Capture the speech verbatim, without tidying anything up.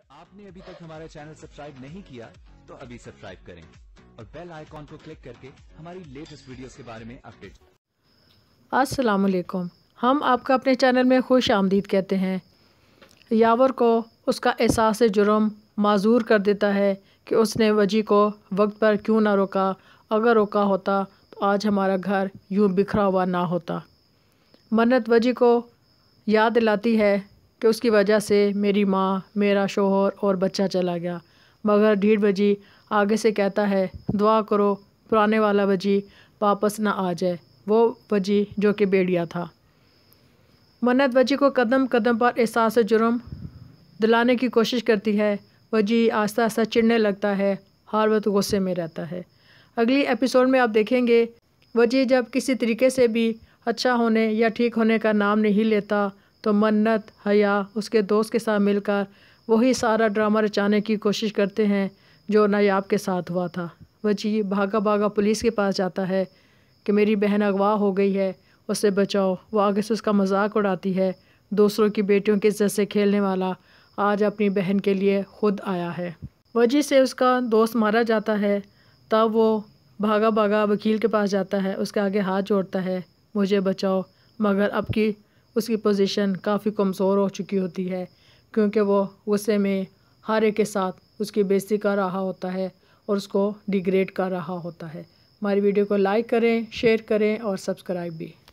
आपने अभी तक हमारा चैनल सब्सक्राइब नहीं किया तो अभी सब्सक्राइब करें और बेल आइकॉन को क्लिक करके हमारी लेटेस्ट वीडियोस के बारे में अपडेट। अस्सलाम वालेकुम। हम आपका अपने चैनल में खुश आमदीद कहते हैं। यावर को उसका एहसास जुर्म माजूर कर देता है कि उसने वजी को वक्त पर क्यों ना रोका। अगर रोका होता तो आज हमारा घर यूं बिखरा हुआ ना होता। मन्नत वजी को याद दिलाती है कि उसकी वजह से मेरी माँ, मेरा शोहर और बच्चा चला गया। मगर ढीठ वजी आगे से कहता है, दुआ करो पुराने वाला वजी वापस ना आ जाए, वो वजी जो कि बेड़िया था। मन्नत वजी को कदम कदम पर एहसास जुर्म दिलाने की कोशिश करती है। वजी आस्ता आस्ता चिढ़ने लगता है, हर वक्त गुस्से में रहता है। अगली एपिसोड में आप देखेंगे वजी जब किसी तरीके से भी अच्छा होने या ठीक होने का नाम नहीं लेता तो मन्नत, हया उसके दोस्त के साथ मिलकर वही सारा ड्रामा रचाने की कोशिश करते हैं जो नायाब के साथ हुआ था। वजी भागा भागा पुलिस के पास जाता है कि मेरी बहन अगवा हो गई है, उससे बचाओ। वो आगे से उसका मजाक उड़ाती है। दूसरों की बेटियों की इज्जत से खेलने वाला आज अपनी बहन के लिए खुद आया है। वजी से उसका दोस्त मारा जाता है। तब वो भागा भागा वकील के पास जाता है, उसके आगे हाथ जोड़ता है, मुझे बचाओ। मगर अब की उसकी पोजीशन काफ़ी कमज़ोर हो चुकी होती है क्योंकि वो गुस्से में हर एक के साथ उसकी बेइज्जती कर रहा होता है और उसको डिग्रेड कर रहा होता है। हमारी वीडियो को लाइक करें, शेयर करें और सब्सक्राइब भी।